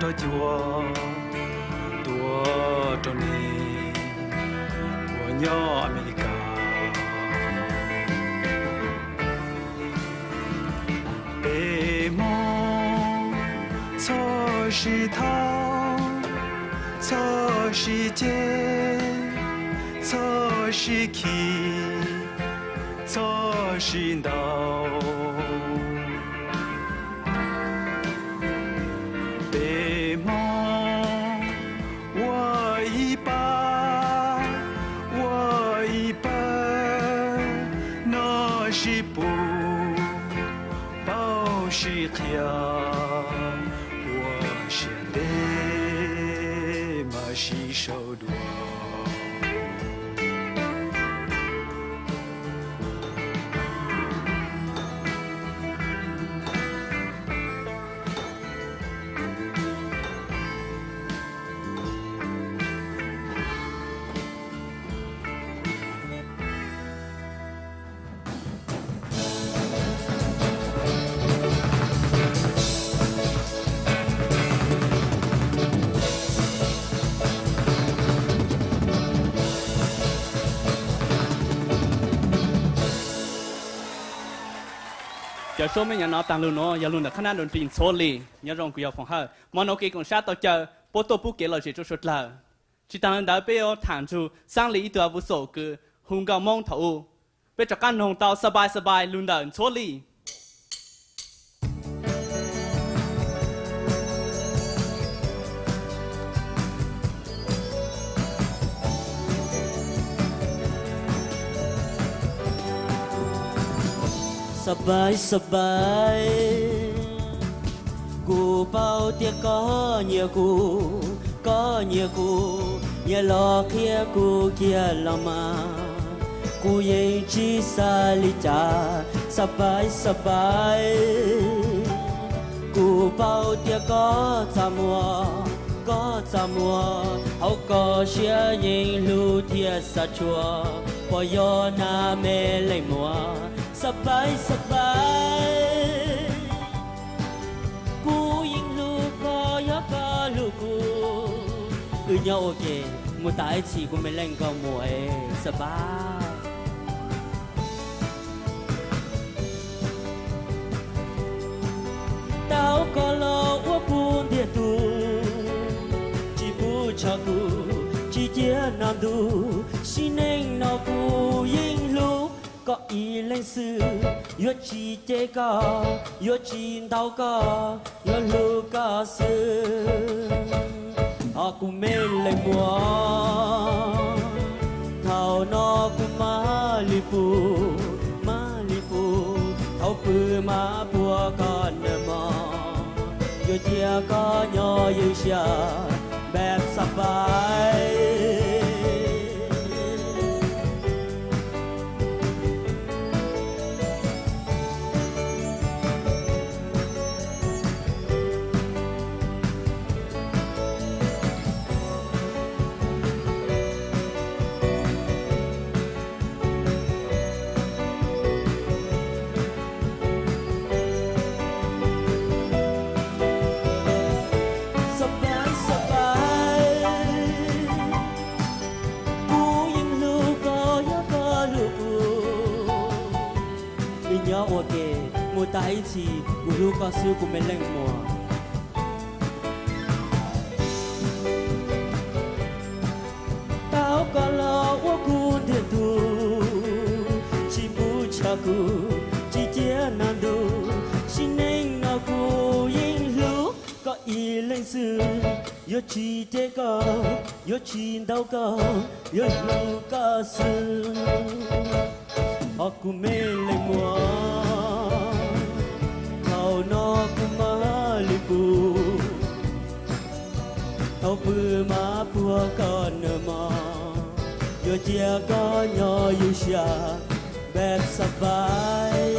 thơ chùa tua trong này của nhỏ America bề mong cho sĩ thao cho sĩ chế cho sĩ khí cho sĩ đạo bề mong我一半那是不保是强我现在嘛是手段 giờ số mấy nhà nó tăng luôn nó giờ luôn là khả năng đồn tin số lì nhớ rong quy phòng hơi mà nó kia còn sát tao chờ bố tổ bố kia là chỉ cho sốt là chỉ tăng đã bây giờ thằng chú sang lìตัววุโสคือhùng gạo mong thầu bây giờ căn hùng taoสบายluôn là số lì สบายกูเป่าเตียก็เนียกูอย่ารอเคียกูเกียละมากูยังจีสาลิจาสบายกูเป่าเตียก็จำมัวเขาก็เชื่อยิงรู้เทียสัจชัวพอยอนาเมเลยมัวสบายกูยิงลูกก็ยกก็ลูกกูเยอะโอเคมูตายชีกูไม่เล่นก็มวยสบายเต้าก็รอว่ากูเดียดูจีบูชากูจีเจียนำดูชิเน่งนอกูยิงลูกcó ý lên sư yo chi chế có yo chi đau có yo lu có sư họ cũng mê lên mùa thảo nó cũng má li pu thảo pư má bùa con nè mò yo chia có nhỏ yo xia bẹp sắp bay mua tại chỉ của lúc có sư của mình lên mùa tao có lo của cu tiền tu chỉ bu cha cu chỉ chia nan du xin nên nó cu yên lúc có ý lên sư yo chi thế có yo chi đâu có yo lu có sư họ cùng mê lên mùa nó cũng má li pu thâu pư má pua con mà yo chia có nhỏ yo xia bẹp sắp bay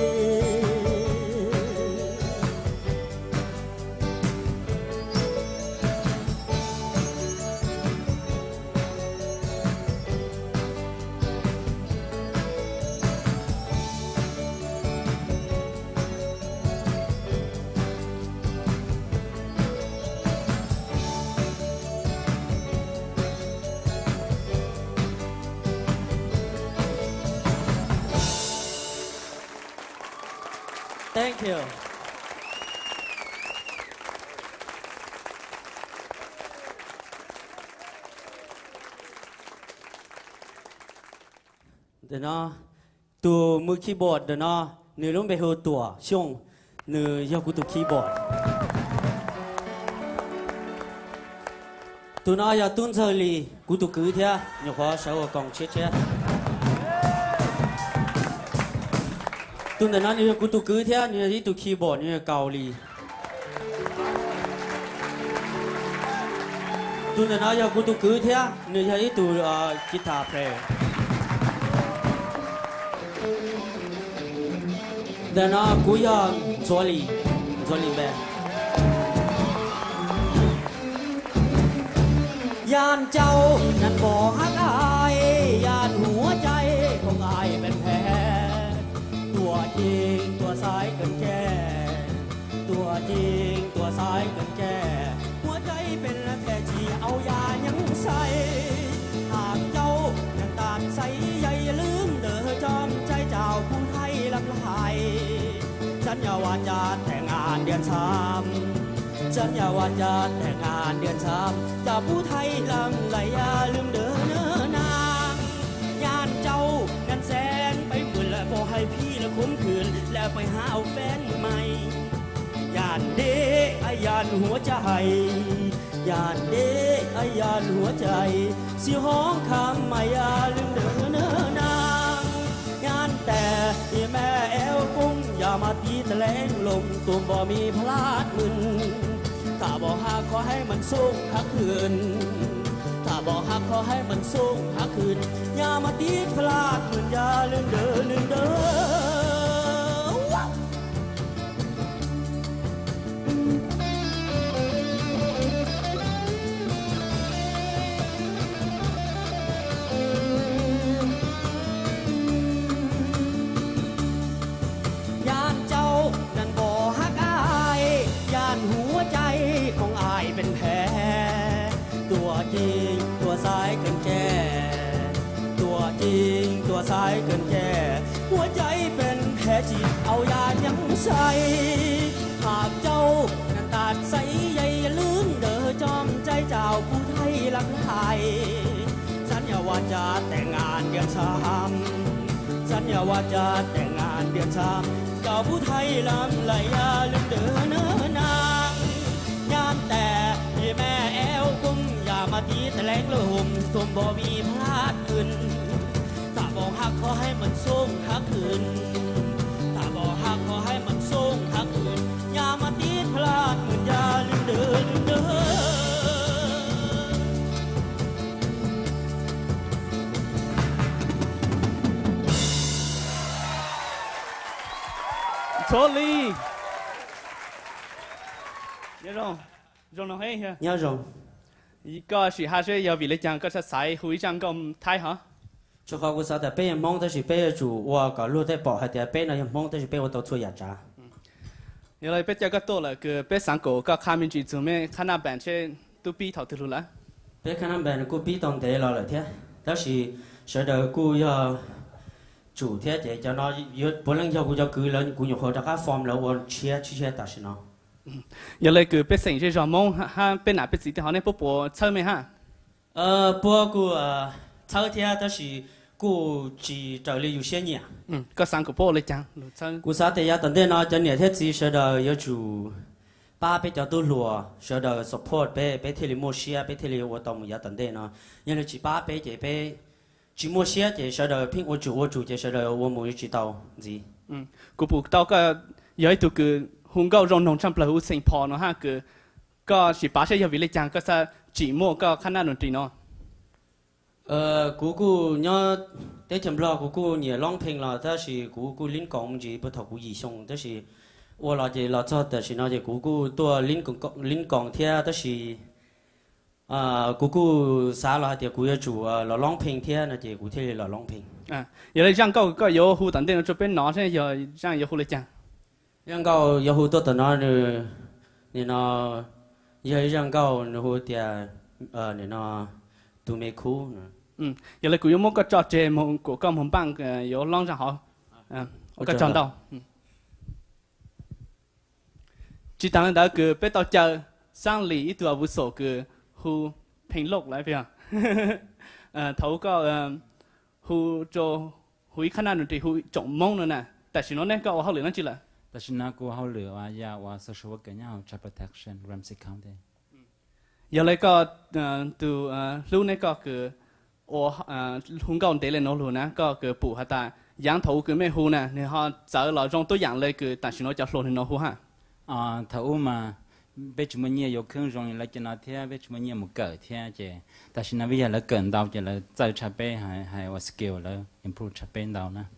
Thank you. Để nó tụมือ keyboard เดี๋ยวnó nửa lúc bây giờ tụ xong nửa giờกูtụ keyboard tụ nó giờ tuân giờ lìกูtụ cứ thế nhiều khó sáu còn chết chết tụ để nó nửaกูtụ cứ thế nửa đi tụ keyboard nửa cầu lì tụ để nó giờกูtụ cứ thế nửa giờ đi tụ guitar player để nó cú giờ做理呗。ยานเจ้านั้นบอกฮักอายยานหัวใจของอายเป็นแผลตัวจริงตัวสายเกินแก่ตัวจริงตัวสายเกินแก่หัวใจเป็นแผลที่เอายายังใส่หากเจ้านั้นตานใสใหญ่ลืมเด้อจอมใจเจ้าผู้ไทยลำลายสัญญาว่าจะแต่งงานเดือน3สัญญาว่าจะแต่งงานเดือน3จะผู้ไทยลำไหลอย่าลืมเด้อเนื้อนางยานเจ้านั้นแสนไปหมื่นและบอกให้พี่ละคุ้มคืนแล้วไปหาเอาแฟนใหม่ยานเด้อยานหัวใจยานเด้อยานหัวใจสิห้องคำไม่อย่าลืมเด้อเนื้อนางยานแต่แม่แอวกุ้งอย่ามาตีตะแลงลมตุ่มบ่มีพลาดมึนถ้าบอกหักขอให้มันสูงหักคืนถ้าบอกหักขอให้มันสูงหักคืนอย่ามาตีพลาดมึนอย่าลืมเด้อลืมเด้อสายเกินแก่หัวใจเป็นแผลจีเอายายังใส่หากเจ้านั้นตาดใสใหญ่อย่าลืมเด้อจอมใจเจ้าผู้ไทยรักไทยสัญญาว่าจะแต่งงานเดือน3สัญญาว่าจะแต่งงานเดือน3เจ้าผู้ไทยลำไหลอย่าลืมเด้อเนื้อนางยามแต่แม่แอวกุ้งอย่ามาตีตะแลงลมตุ่มบ่มีพลาดขึ้นบอกหักขอให้มันสูงหักคืนถ้าบอกหักขอให้มันสูงหักคืนอย่ามาตีพลาดเหมือนอย่าลืมเดินเด้อโชลีnhớ rồi rồi nó hay hả nhớ rồi ý có sự hai sẽ giờ vì lấy chàng có sẽ sai hủy chàng công thay hả cho họ có saoแต่เป้มองแต่สิเป้จู่ว่าก็รู้ได้บอกให้แต่เป้น่ะมองแต่สิเป้ว่าตัวช่วยอยากจ้า原来被这个多了，个被上狗个卡面具做咩？看那版车都比头头了。 เป้看那边กู比当地了了天，但是晓得กู要主天的叫那有不能叫กู叫กู了，กู有好大家 form 了我切但是呢。 原来个被成这种梦哈被哪被自己好那不播车没哈？ 播กู抽天但是กู只找了有些年。 个上狗播来讲，车。 กู啥的呀？等待呢，今年天只晓得要住巴比较多路，晓得 support 被贴里莫些，被贴里我到没呀？等待呢，因为去巴比这边，去莫些就晓得拼我住就晓得我没有知道gì。 กูปลูกเต้าก็ย้อยตัวคือหุงก็รองนงจำเปล่าสิ่งพอเนาะฮะคือก็สิป้าใช้ยาวิเลจังก็จะจีโม่ก็ขนาดดนตรีเนาะกูเนี่ยได้จำลองกูเนี่ยร้องเพลงละแต่是กูลิ้นกองมันจะ不同กูอีส่งแต่是我了解了这但是那就กูตัวลิ้นกองเทียแต่是กู啥了เดี๋ยวกูจะจูเราร้องเพลงเทียนะเดี๋ยวกูเที่ยวเราร้องเพลง有的让ก็有หู等等这边拿现在有让有หู来讲让高有好多的那你那也让高然后点你那都没哭有的กู有么个找这么个跟我们班有浪上好我个找到 chỉ tăng đó cứ bé tao chờ sang lì ít tuổi vũ sổ cứ hu平落来边头个hu cho hu khả năng thì hu trọng mong nữa nè tại vì nó nên có họ lựa nó chỉ là แต่ฉันน่ากลัวเขาเหลือว่ายาว่า social worker เนี่ย child protection Ramsey County giờ lấy có từ lúc này có cứ hung cầu để lên nó luôn nè có cứ phụ hả ta giang thấu cứ mấy hu nè nên họ sợ là trong tôi dạng lấy cứ tại vì nó cho luôn thì nó hu ha thấu mà bây giờ mình nhiều khương rong lại cho nó thế bây giờ mình nhiều một cỡ thế chứแต่ฉันน่ะbây giờ là cỡ đầu chứ là chơi chả bé hayว่า skill là improve ชาเป็นđầu nè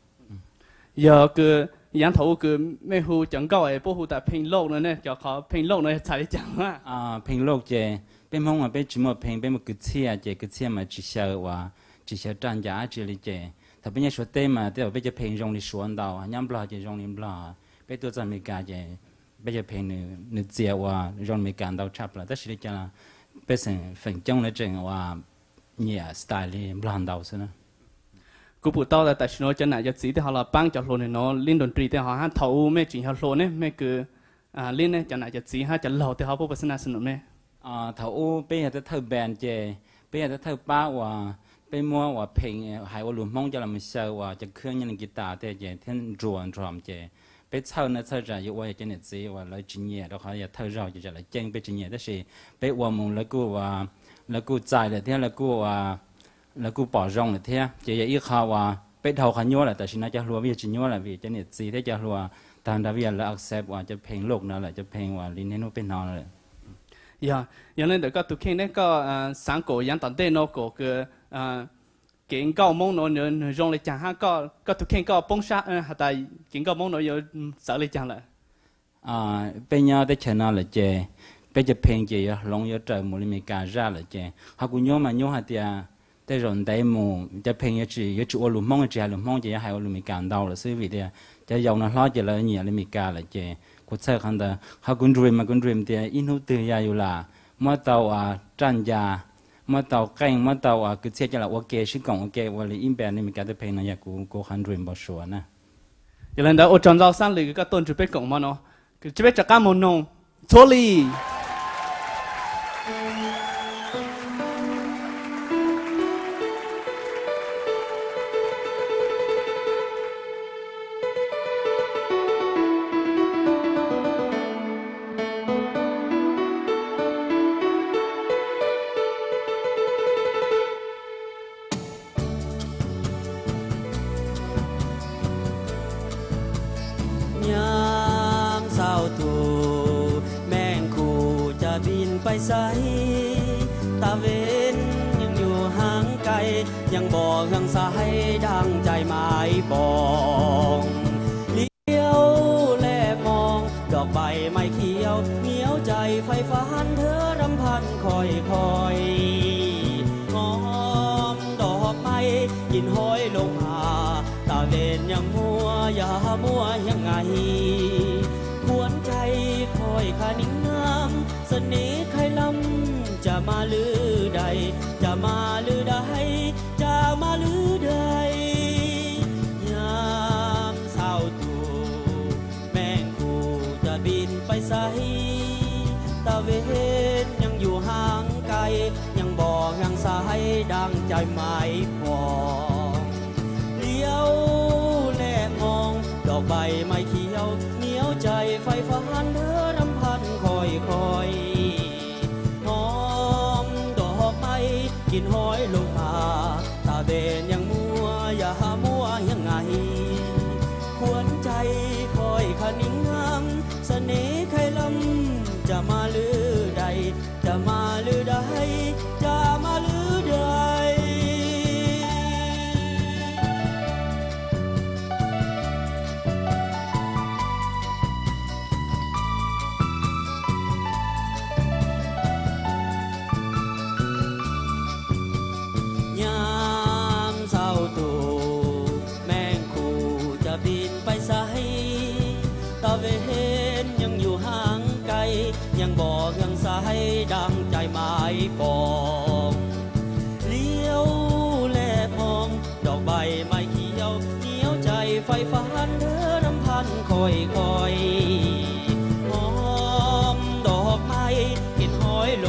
giờ cứ giang thấu cứ mấy hu chẳng có ấy bố hu tại平落nữa nè cho họ平落nữa chạy chẳng ha 平落chứ bên mong mà bên chỉ một平bên một cái chia chứ cái chia mà chỉ sợว่าchỉ sợ tranh giá chỉ là chứถ้าเป็นอย่างสุดเต็มmàแต่ว่าเป็นจะ平รองในสวนดาวย้ำปลาจะรองในปลาเป็นตัวจะมีการจะเป็นจะ平หนึ่งเจียวว่ารองมีการดาวชับละแต่สิ่งที่จะเป็นสิ่งฝังจงเลยจังว่าเนี่ยสไตล์เลยปลาดาวซะนะกูพูดต่อแต่ฉันจะไหนจะสีที่เขาเราปั้งจากโลนี่เนาะเล่นดนตรีที่เขาฮันเท่าไม่จริงเขาโลนี่ไม่คือเล่นเนี่ยจะไหนจะสีฮันจะเหล่าที่เขาพูดภาษาสนุนไหมเท่าเป็นจะเท่าแบนเจเป็นจะเท่าป้าว่าเป็นมัวว่าเพลงหายว่าหลุมมองจะเราไม่เชื่อว่าจะเครื่องยันกีตาร์แต่เจที่รวนรำเจเป็นเท่านั้นเท่าใจอยู่ว่าจะเนี่ยสีว่าเราจีเนียเราเขาอยากเท่าเราจะเราเจงเป็นจีเนียแต่สิเป็นว่ามึงแล้วกูใจเลยที่แล้วกูbỏ rongเลยเท่จะอีกข่าวว่าเป็นเท่าขันยัวแหละแต่ฉันน่าจะรัววิจิญัวแหละวิจะเนี่ยสีที่จะรัวตามดาวิลและ accept ว่าจะเพลงโลกนั่นแหละจะเพลงว่าลินให้นู้เป็นนอนเลยอย่างนั้นเดี๋ยวก็ตุกเข่งเนี่ยก็สังกัดยังตอนเต้นโก็คือเก่งก็มองโน่นเนี่ยรองเลยจังฮะก็ตุกเข่งก็ป้องชาแต่เก่งก็มองโน่นอยู่สาวเลยจังเลยเป็นยาได้ชนะเลยเจเป็นจะเพลงเจยลงยเจอมูลมีการร่าเลยเจหากกูโยมาโยหาเตียแต่รอนได้หมู่จะเพลงยจียจูอลุมมองเจลุมมองเจยหายอลุมีการดาวเลยซื้อวิเดียจะยาวน่าล้อเจเลยเนี่ยเลยมีการเลยเจกูเชื่อคันเดหากกูดรีมเตียอินุตือยาอยู่ละเมื่อเตาจันยาเมื่อเตาแกงเมื่อเตากูเชื่อจะละโอเคชิกงโอเควันนี้อินแบบนี้มีการได้เพลงนะอยากกูคันดรีมบอชัวนะอย่างนั้นเดี๋ยวอดจนเราสร้างเลยก็ต้นจุดเป็นกล่องมาเนาะคือจะเป็นจากการมโนโชลีไปใส่ตาเวนยังอยู่ห่างไกลยังบอกยังสายดังใจหมายปองเลี้ยวแลมองดอกใบไม้เขียวเหนียวใจไฟฟ้านเธอรำพันคอยหอมดอกไม้กินห้อยลงหาตาเวนยังมัวอย่ามัวยังไงหวนใจคอยขานิ่งน้ำเสน่ห์ใครลำจะมาลือใดจะมาลือใดจะมาลือใดยามเศร้าตูแมงคู่จะบินไปไสตะเวนยังอยู่ห่างไกลยังบอกยังสายดังใจหมายปองเลี้ยวแลมองดอกใบไม้เขียวเหนียวใจไฟฟ้านเธอรำพันคอยหอมดอกไม้กินห้อยลงมาตาเบนยังมัวอย่ามัวยังไงหวนใจคอยขนิ่งงามเสน่ห์ใครลำจะมาลือใดจะมาลือใดจะมาลือใดยังบอกยังสายดังใจหมายปองเลี้ยวแลมองดอกใบไม้เขียวเหนียวใจไฟฟ้านเธอรำพันคอยหอ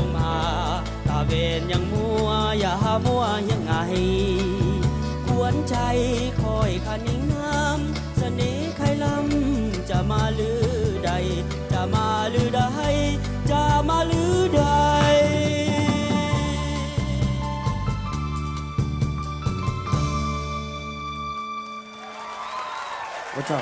งมาตาเวนยังมัวอย่ามัวยังไงกวนใจคอยคันนิ่งน้ำเสน่ห์ใครลำจะมาลือใดจะมาลือใดจะมาลือใด我操！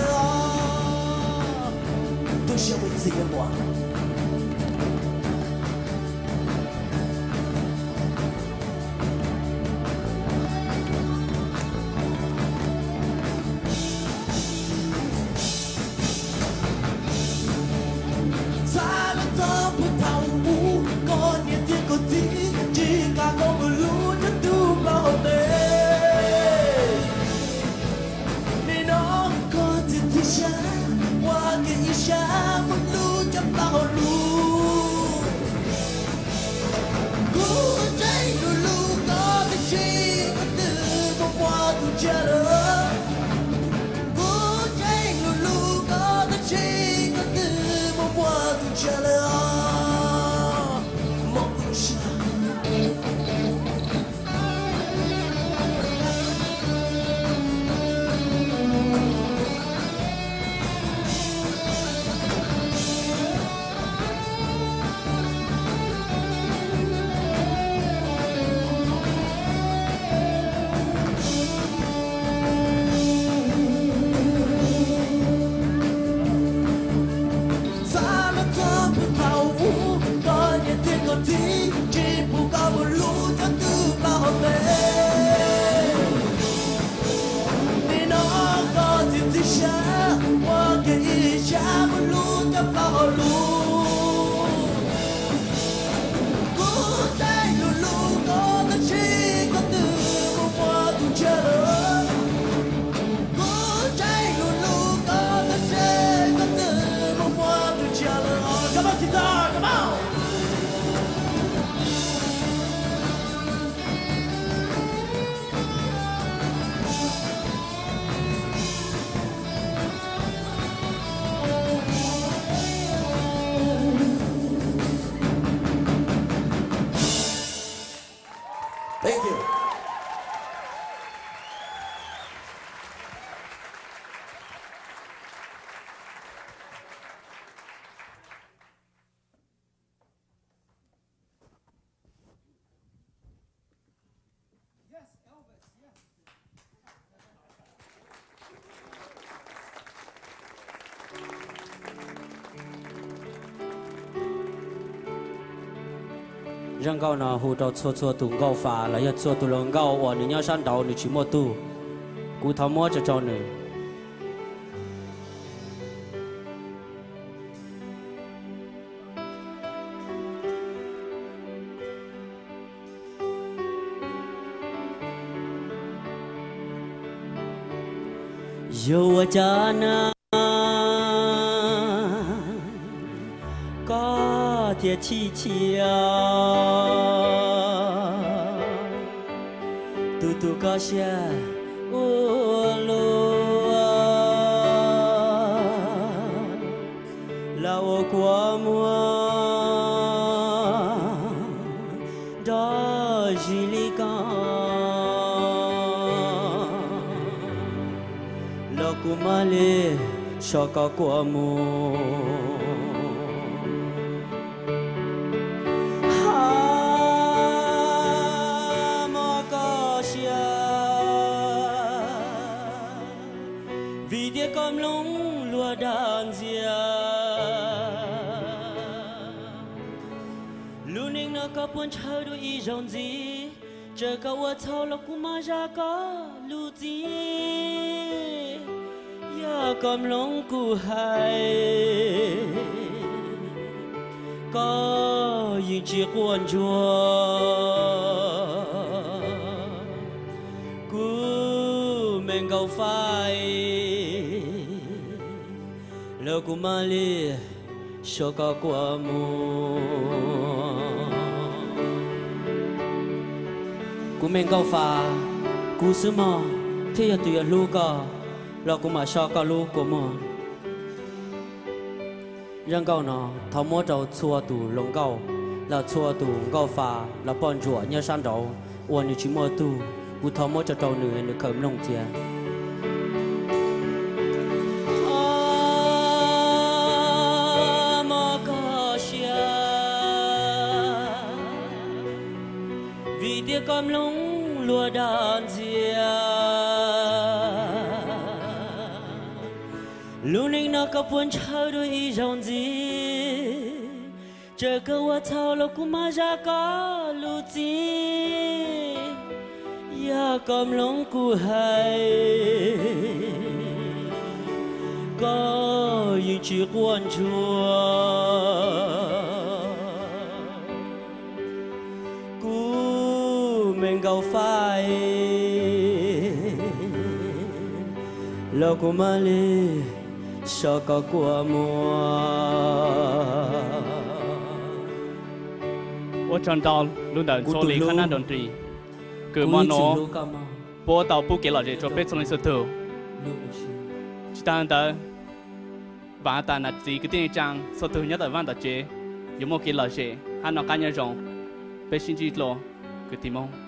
tôi sẽ bị gì em bỏ Thank you. Răng cao nào hù trò chua chua tụng cao phá là chua tụng lòng cao ở nơi nhau san đầu nơi chỉ mua tu cú tháo mua cho nơi yêu cha na có thiệt chi chia tu tu có xe ô lô là ô của mùa đó chỉ lý con là của mà lê cho có của mùa có buồn chờ đôi ý rộng gì chờ câu ở thâu lộc của mà ra có lưu gì ya cầm lòng của hai có những chiếc quần chùa của mình cầu phai lộc của mà li cho có qua mùa cú men cao phà cú sứ mò thế tùy lu cả là cú mà cho cả lu của mò răng cao nó tháo mua trâu chua tủ lồng cao là chua tủ cao phà là bọn rùa nhớ san đầu uốn như chỉ mua tu cú tháo mua cho trâu nữa được cầm lồng chia cầm lông lúa đàn dìa lúc này nó có buồn chờ đôi ý rộng gì chờ cơ hoa thao lộc của mà ra có lưu gì ya cầm lông của hai có những chiếc quần chùa cầu phai lo của mà li cho có của mùa 我转到路的做了看那种地，葛么喏， bố tàu bố kế lọ chế cho bếp xong lên sơ thử chỉ ta đã và ta là gì cái tên trang sơ thử nhất là văn đặc chế giống một cái lọ chế hắn nó cá nhân rộng bếp xin chỉ lọ cái tìm mong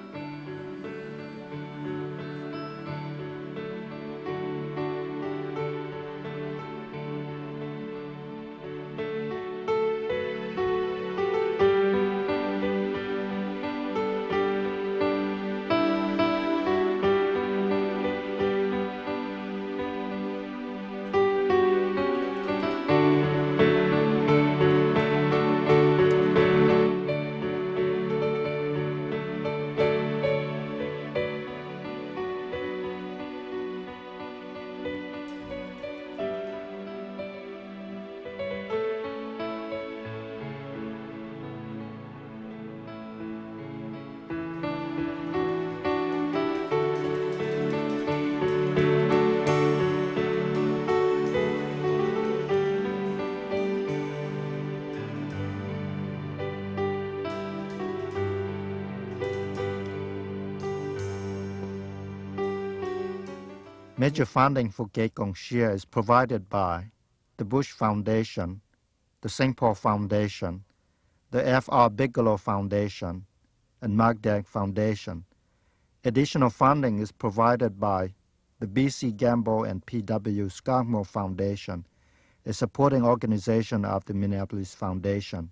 Major funding for Gate Gong Xie is provided by the Bush Foundation, the St. Paul Foundation, the F.R. Bigelow Foundation, and Magdag Foundation. Additional funding is provided by the B.C. Gamble and P.W. Skagmore Foundation, a supporting organization of the Minneapolis Foundation.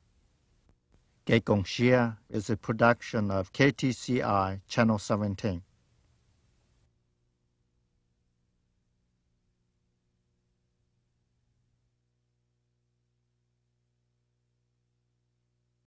Gate Gong Xie is a production of KTCI Channel 17.